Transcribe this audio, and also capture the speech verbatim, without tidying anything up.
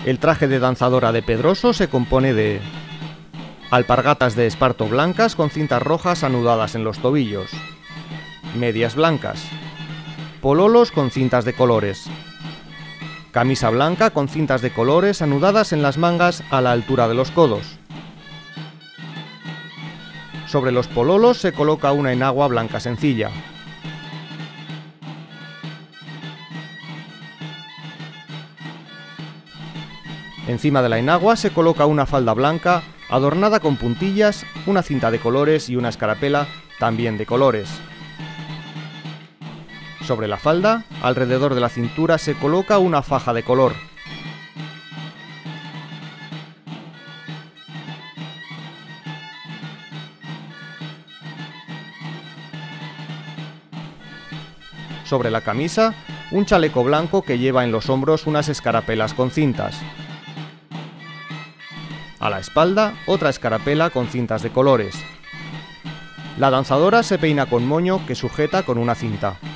El traje de danzadora de Pedroso se compone de alpargatas de esparto blancas con cintas rojas anudadas en los tobillos, medias blancas, pololos con cintas de colores, camisa blanca con cintas de colores anudadas en las mangas a la altura de los codos. Sobre los pololos se coloca una enagua blanca sencilla. Encima de la enagua se coloca una falda blanca adornada con puntillas, una cinta de colores y una escarapela también de colores. Sobre la falda, alrededor de la cintura, se coloca una faja de color. Sobre la camisa, un chaleco blanco que lleva en los hombros unas escarapelas con cintas. A la espalda, otra escarapela con cintas de colores. La danzadora se peina con moño que sujeta con una cinta.